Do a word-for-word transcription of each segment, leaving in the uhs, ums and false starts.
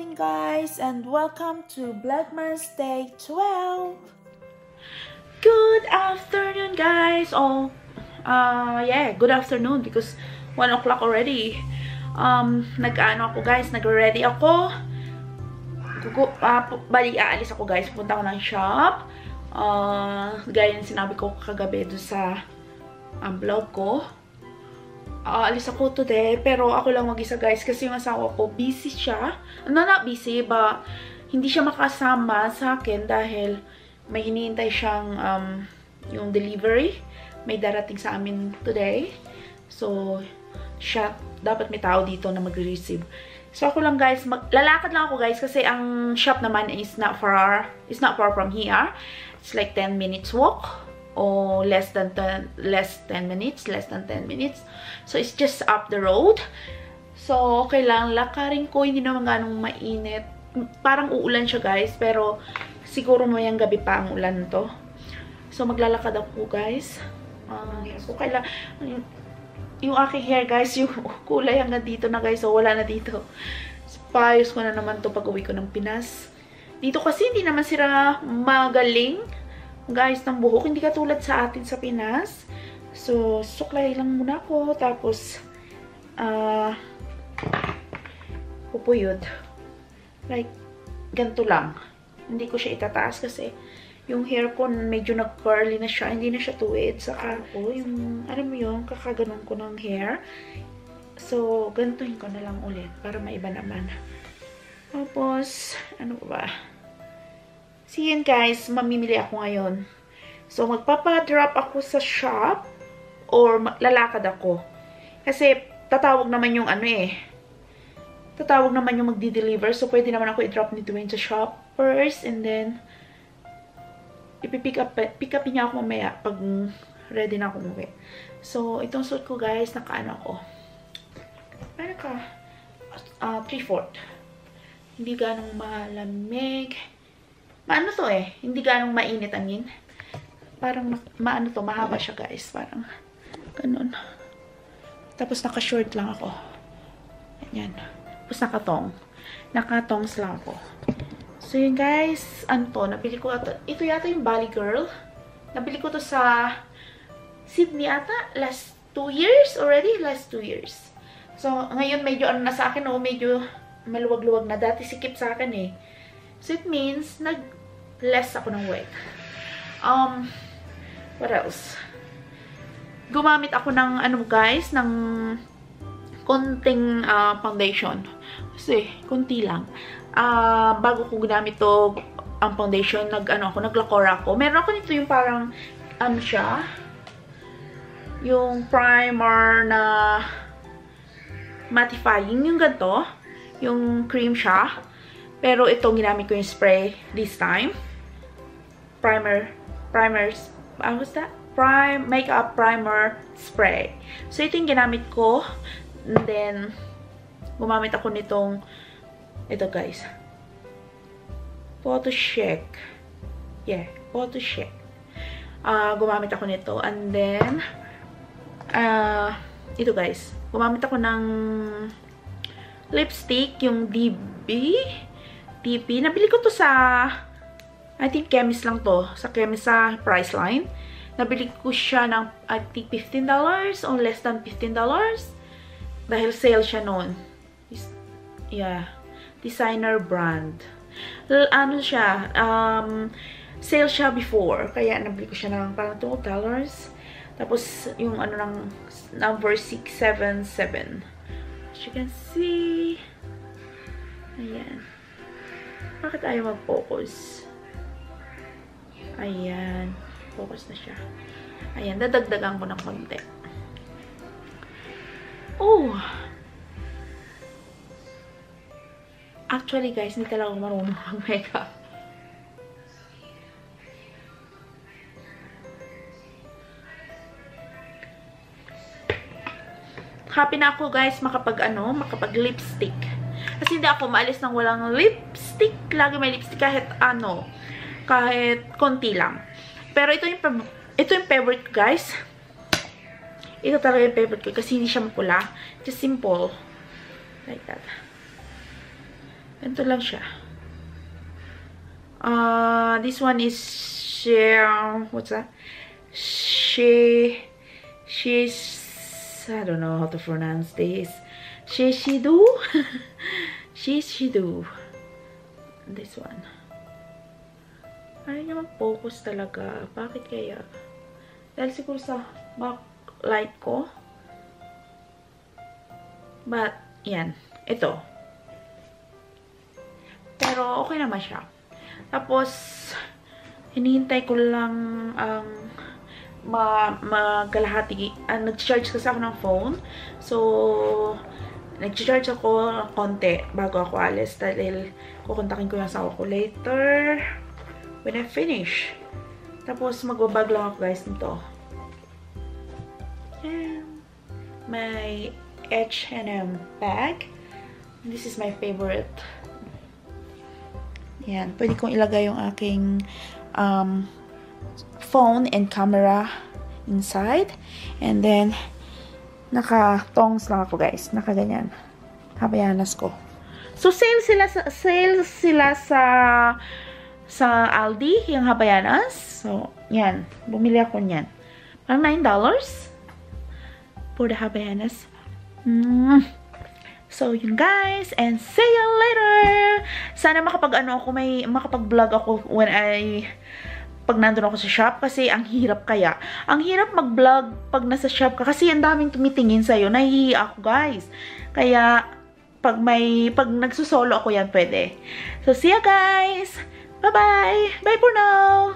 morning guys and welcome to Vlogmas day twelve. Good afternoon guys. Oh, uh, yeah, good afternoon because one o'clock already. Um, nag-ano ako guys, nag-ready ako. Gugu uh, bali, aalis ako guys, punta ako ng shop. Uh, gaya yung sinabi ko kagabi doon sa um, vlog ko. Uh, alis ako today, pero ako lang mag-isa guys kasi yung asawa ko busy siya. No, not busy, but hindi siya makasama sa akin dahil may hinihintay siyang um, yung delivery. May darating sa amin today. So, siya, dapat may tao dito na mag-receive. So, ako lang guys, mag lalakad lang ako guys kasi ang shop naman is not far, is not far from here. It's like ten minutes walk. O less than ten, less ten minutes, less than ten minutes. So, it's just up the road. So, okay lang. Lakarin ko, hindi naman ganong mainit. Parang uulan siya, guys. Pero, siguro mayang gabi pa ang ulan to. So, maglalakad ako, guys. Uh, okay lang. Yung aking hair, guys, yung kulay hanggang dito na, guys. So, wala na dito. So, payos ko na naman to pag uwi ko ng Pinas. Dito kasi, hindi naman sila magaling guys ng buhok, hindi katulad sa atin sa Pinas. So, suklay lang muna ako. Tapos, ah, uh, pupuyod. Like, ganito lang. Hindi ko siya itataas kasi yung hair ko medyo nag-curly na siya. Hindi na siya tuwid. Saka, oh, yung, alam mo yun, kakaganon ko ng hair. So, ganituhin ko na lang ulit para maiba naman. Tapos, ano ba? So, yun guys, mamimili ako ngayon. So, magpapadrop ako sa shop or lalakad ako. Kasi, tatawag naman yung ano eh. Tatawag naman yung magdi-deliver. So, pwede naman ako i-drop ni Dwayne sa shop first. And then, ipipick up, pick up niya ako mamaya pag ready na ako umuwi. So, itong suit ko guys, nakaano ako. Ano ka? Uh, three fourth. Hindi ganong malamig. Maano to eh. Hindi ganong mainit angin. Parang maano to. Mahaba siya guys. Parang ganun. Tapos naka-short lang ako. Ayan. Tapos nakatong. Nakatongs lang ako. So yun guys. Ano to? Nabili ko ito. Ito yata yung Bali Girl. Nabili ko to sa Sydney ata. Last two years already. Last two years. So ngayon medyo ano na sa akin. O medyo maluwag-luwag na. Dati sikip sa akin eh. So, it means, nag-less ako ng weight. Um, what else? Gumamit ako ng, ano guys, ng konting uh, foundation. Kasi, konti lang. Uh, bago ko ginamit to, ang foundation, nag-ano ako, naglakora ako. Meron ako nito yung parang, ano siya, yung primer na mattifying, yung ganito, yung cream siya. Pero ito, ginamit ko yung spray this time. Primer. Primers. What was that? Prime, makeup primer spray. So, ito yung ginamit ko. And then, gumamit ako nitong, ito guys. Photo Check. Yeah, Photo Check. Uh, gumamit ako nito. And then, uh, ito guys. Gumamit ako ng lipstick, yung D B. T P. Nabili ko to sa, I think, chemist lang to. Sa chemist sa Priceline. Nabili ko siya ng, I think, fifteen dollars or less than fifteen dollars. Dahil sale siya noon. Yeah. Designer brand. L ano siya, um, sale siya before. Kaya nabili ko siya ng parang two dollars. Tapos, yung ano ng number six seven seven. As you can see. Ayan. Bakit ayaw mag-focus? Ayan. Focus na siya. Ayan. Dadagdagan ko ng konti. Oh! Actually, guys, hindi talaga marunong mag-makeup. Happy na ako, guys, makapag, ano, makapag-lipstick. Kasi hindi ako maalis ng walang lipstick. Lagi may lipstick kahit ano. Kahit konti lang. Pero ito yung, ito yung favorite ko, guys. Ito talaga yung favorite ko kasi hindi siya mapula. Just simple. Like that. Ito lang siya. Uh, this one is share. What's that? She. She's. I don't know how to pronounce this. Shishidu. Shishidu. This one. Ayaw niya mag-focus talaga. Bakit kaya? Dahil siguro sa backlight ko. But, yan. Ito. Pero, okay naman siya. Tapos, hinihintay ko lang ang um, magalahati. Uh, nag-charge kasi ako ng phone. So, nag-charge ako konti bago ako alis. Dahil, kukontakin ko yung asawa ko later. When I finish. Tapos, magbabag lang ako guys nito. Yan. My H and M bag. This is my favorite. Yan. Pwede kong ilagay yung aking um, phone and camera inside. And then, naka-tongs lang ako guys. Naka-ganyan. Habayanas ko. So, sale sila sa, sale sila sa sa Aldi, yung Habayanas. So, yan. Bumili ako niyan. Parang nine dollars for the Habayanas. Mm. So, yun guys. And see you later! Sana makapag-ano ako, may makapag-vlog ako when I pag nandun ako sa shop. Kasi, ang hirap kaya. Ang hirap mag-vlog pag nasa shop ka. Kasi, ang daming tumitingin sa'yo. Nahihiya ako guys. Kaya, pag may, pag nagsusolo ako yan, pwede. So, see you guys! Bye-bye! Bye for now!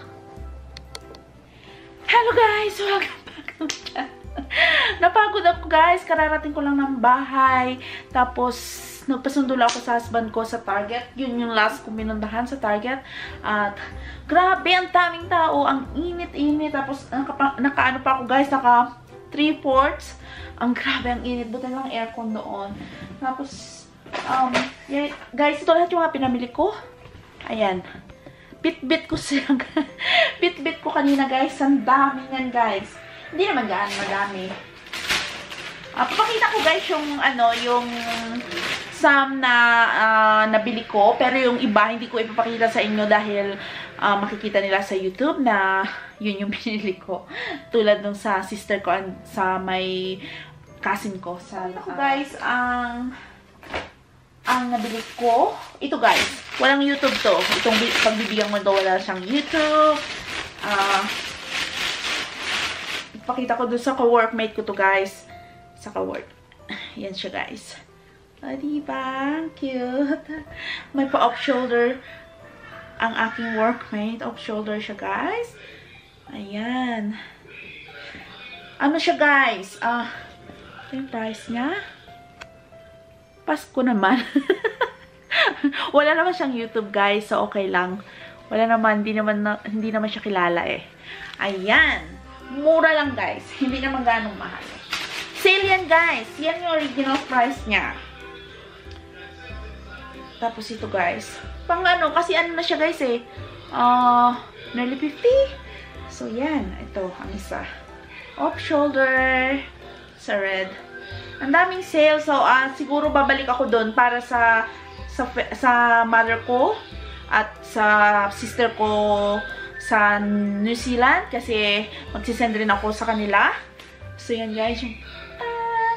Hello guys! Welcome back to my channel. Napagod ako guys. Kararating ko lang ng bahay. Tapos, nagpasundo lang ako sa husband ko sa Target. Yun yung last kong minundahan sa Target. At, grabe, ang daming tao. Ang init-init. Tapos, naka, nakaano pa ako guys. Naka three fourths. Ang grabe, ang init. Buti lang aircon doon. Tapos, um, yeah, guys, ito lahat yung mga pinamili ko. Ayan. Bit-bit ko siya. Bit-bit ko kanina, guys. Ang dami niyan, guys. Hindi naman gaan, madami. Uh, papakita ko, guys, yung, ano, yung some na uh, nabili ko. Pero yung iba, hindi ko ipapakita sa inyo dahil uh, makikita nila sa YouTube na yun yung binili ko. Tulad nung sa sister ko and sa may cousin ko. Sa, ako, guys, ang... ang nabili ko, ito guys, walang YouTube to. Itong pagbibigyan mo to, wala siyang YouTube. Ah, uh, ipakita ko dun sa ka-workmate ko to guys. Sa ka-work. Yan siya guys. Ah, diba? Cute. May pa-off-shoulder ang aking workmate. Off-shoulder siya guys. Ayan. Ano siya guys? Ah, uh, yung price niya. Pasko naman. Wala naman siyang YouTube, guys. So, okay lang. Wala naman. Hindi naman, na, hindi naman siya kilala eh. Ayan. Mura lang, guys. Hindi naman ganong mahal. Sale yan, guys. Yan yung original price niya. Tapos ito, guys. Pang ano, kasi ano na siya, guys eh. Uh, nearly fifty. So, yan. Ito, ang isa. Off shoulder. Sa red. Ang daming sale. So, uh, siguro babalik ako doon para sa, sa sa mother ko at sa sister ko sa New Zealand kasi magsisend rin ako sa kanila. So, yan guys. Yung, uh,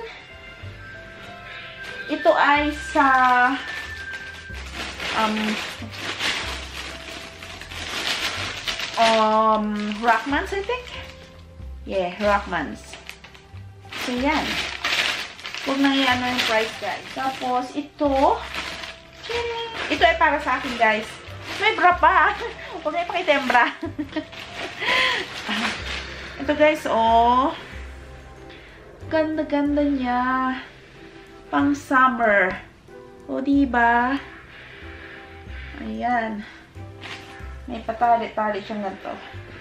ito ay sa um um Vlogmas, I think. Yeah, Vlogmas. So, yan. Huwag nang i-ano yung price, guys. Tapos, ito. Ito ay para sa akin, guys. May bra pa. Huwag na ipakita yung bra. Ito, guys, oh. Ganda-ganda niya. Pang summer. O, diba? Ayan. May patali-tali siyang ganito.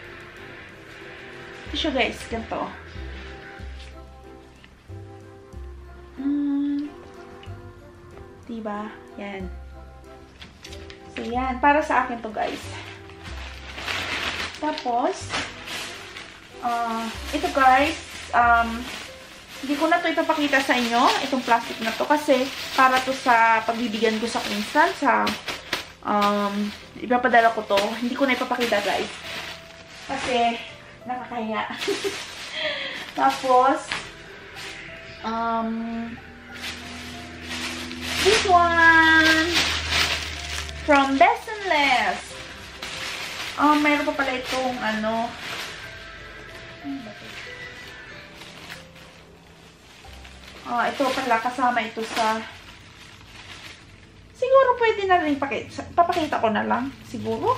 Ito siya, guys. Ganito. Hmm. Diba? Yan. So, yan. Para sa akin to guys. Tapos, uh, ito guys, um, Hindi ko na to ipapakita sa inyo, itong plastic na to, kasi para to sa pagbibigyan ko sa pinsan, sa, um, ipapadala ko to. Hindi ko na ipapakita, guys. Kasi, nakakahiya. Tapos, um, this one, from Best and Less. Um, mayroon pa pala itong, ano, ah, ito pala, kasama ito sa, siguro pwede na rin ipakita, papakita ko na lang, siguro.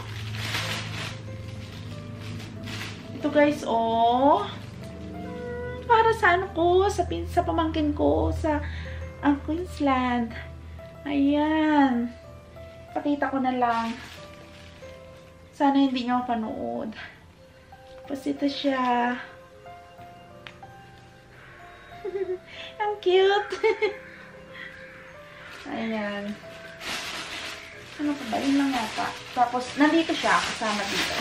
Ito guys, oh, para sa ano ko, sa, sa pamangkin ko, sa ang Queensland. Ayan. Pakita ko na lang. Sana hindi nyo mapanood. Tapos ito siya. Ang cute. Ayan. Ano pa ba? Yun lang yata. Tapos, nandito siya. Kasama dito.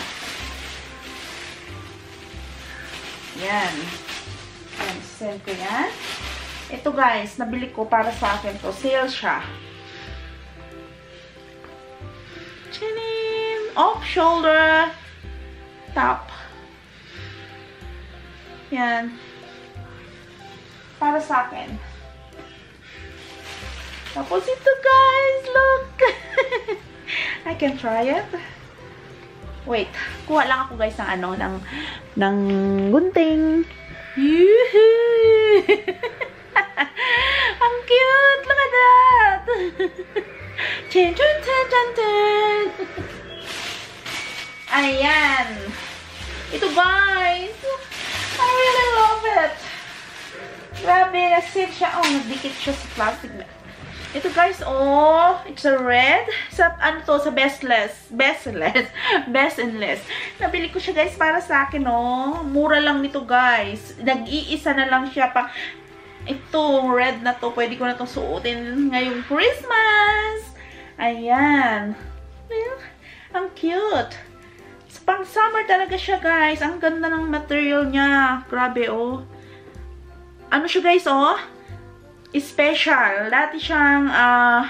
Yan. Ayan. Send ko yan. Ito guys, nabili ko para sa akin to. Sale siya. Chinin! Off shoulder. Top. Yan. Para sa akin. Tapos ito guys, look! I can try it. Wait, kuha lang ako guys ng ano, ng, ng gunting. Yoo-hoo! Ang cute! Look at that! Chin, chin, chin, chin, chin. Ayan. Ito guys. I really love it. Grabe, na-sit siya. Oh, nagdikit siya sa plastic. Ito guys, oh, it's a red. Sa, ano to, sa Bestless. Bestless. Best and Less. Nabili ko siya guys para sa akin, oh. Mura lang nito guys. Nag-iisa na lang siya pa. Ito, red na to. Pwede ko na itong suotin ngayong Christmas. Ayan. Ang cute. Pang summer talaga siya guys. Ang ganda ng material niya. Grabe, oh. Ano siya guys, oh? Special. Dati siyang, ah, uh,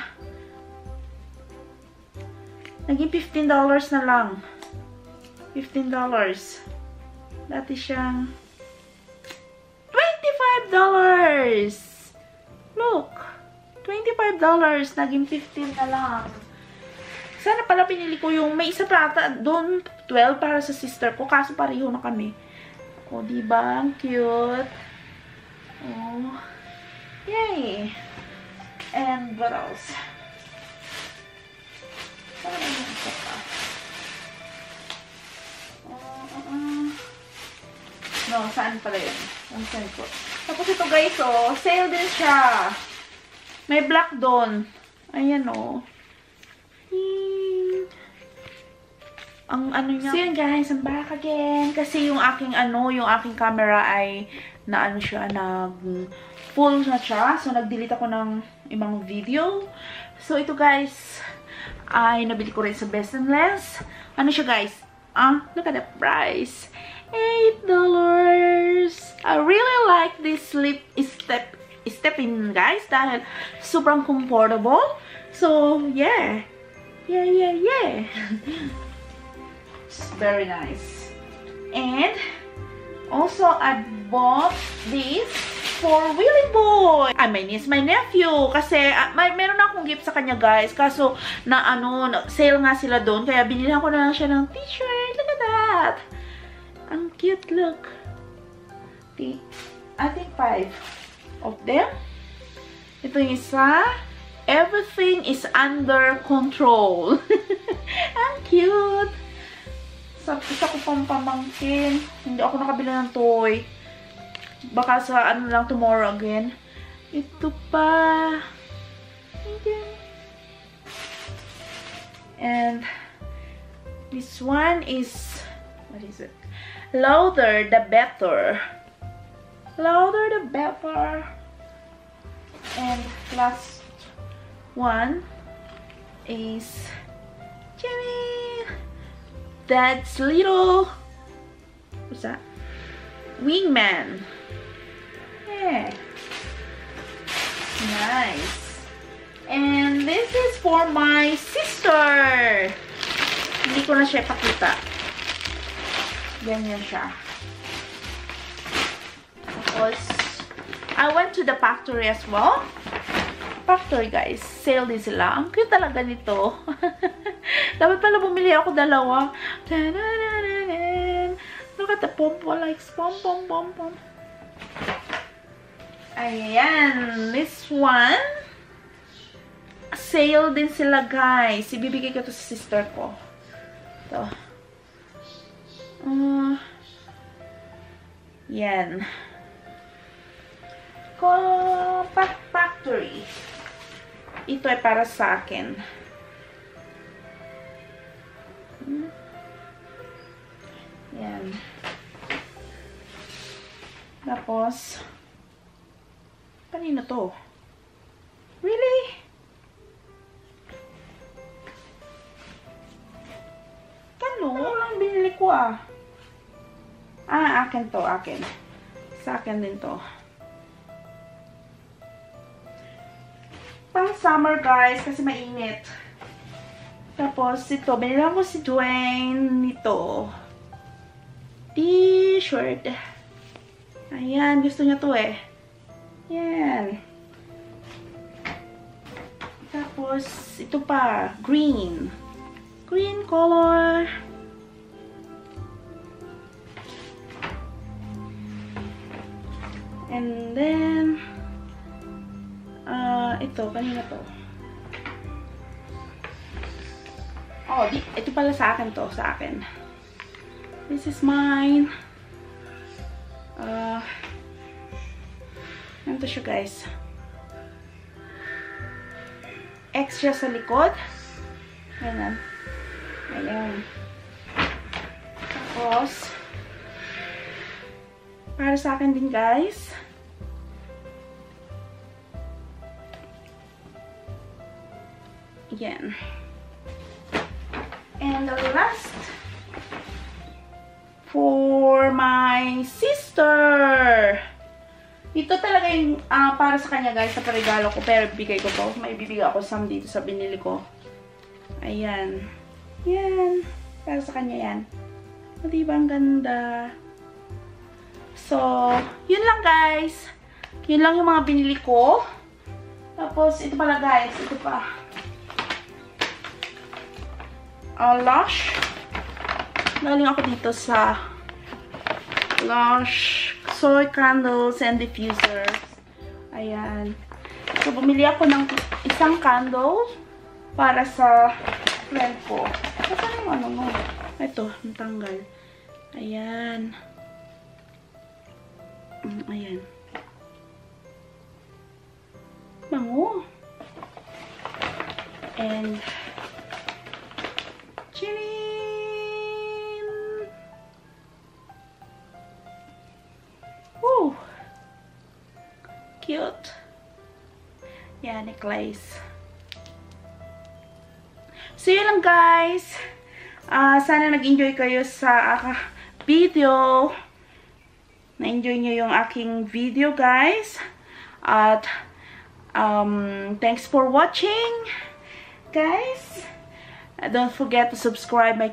naging fifteen dollars na lang. fifteen dollars. Dati siyang twenty-five dollars. Look. twenty-five dollars. Naging fifteen na lang. Sana pala pinili ko yung, may isa pa ata doon, twelve para sa sister ko. Kaso pareho na kami. O, diba? Ang cute. Oh. Yay! And what else? Para na yung isa pa. Uh, uh, uh. No, saan pala yun? Ang saan ko. Tapos ito guys, oh. Sale din siya. May black doon. Ayan, oh. Hmm. Ang ano niya. So yun guys, I'm back again. Kasi yung aking ano, yung aking camera ay na ano siya, nag full na siya. So, nag-delete ako ng ibang video. So, ito guys, ay nabili ko rin sa Best and Less. Ano siya guys? Ah, look at the price. eight dollars. I really like this slip step, step in guys. Dahil sobrang comfortable. So, yeah. Yeah, yeah, yeah. It's very nice. And, also, I bought this for Willie Boy. I mean, it's my nephew. Kasi, uh, may, meron akong gift sa kanya, guys. Kaso, na ano, na, sale nga sila doon. Kaya, binilhan ko na lang siya ng t-shirt. Look at that. Ang cute, look. I think five of them. Ito yung isa. Everything is under control. Ang cute. Sa isa ko pang pamangkin. Hindi ako nakabila ng toy. Baka sa ano lang tomorrow again. Ito pa. Okay. And this one is, what is it? Louder the better. Louder the better. And last one is Jimmy. That's little. What's that? Wingman. Yeah. guys. And this is for my sister. Hindi ko na siya pakita. Ganyan siya. Tapos, I went to the factory as well. Factory, guys. Sale din sila. Ang cute talaga nito. Dapat pala bumili ako dalawa. Look at the pom-pom, like pom-pom-pom-pom. Ayan. This one. Sale din sila, guys. Ibibigay ko to sa sister ko. Ito. Uh, yan. Compact Factory. Ito ay para sa akin. Yan. Tapos, kanina to? Really? Kano? Ano lang binili ko ah? Ah, akin to, akin. Sa akin din to. Pang summer, guys, kasi mainit. Tapos, ito, binilang ko si Dwayne nito. T-shirt. Ayan, gusto niya to eh. Yan. Tapos, ito pa, green. Green color. And then, uh, ito, kanina to. Oh, di, ito pala sa akin to, sa akin. This is mine. Uh, ano to siya, guys? Extra sa likod. Ayan. Ayan. Tapos, para sa akin din, guys. Ayan. And the last, for my sister. Ito talaga yung uh, para sa kanya, guys, sa paregalo ko. Pero bigay ko to. May bibigay ako some dito sa binili ko. Ayan. Yan. Para sa kanya yan. O, diba ang ganda? So, yun lang, guys. Yun lang yung mga binili ko. Tapos, ito pala, guys. Ito pa. Uh, Lush. Galing ako dito sa Lush Soy Candles and Diffusers. Ayan. So, bumili ako ng isang candle para sa friend ko. Ito yung ano mo. Ito, natanggal. Ayan. Ayan. Bango. And Chinin! Woo! Cute. Yan, necklace. So, yun lang, guys. Uh, sana nag-enjoy kayo sa uh, video. Na-enjoy nyo yung aking video, guys. At, um, thanks for watching, guys. Don't forget to subscribe my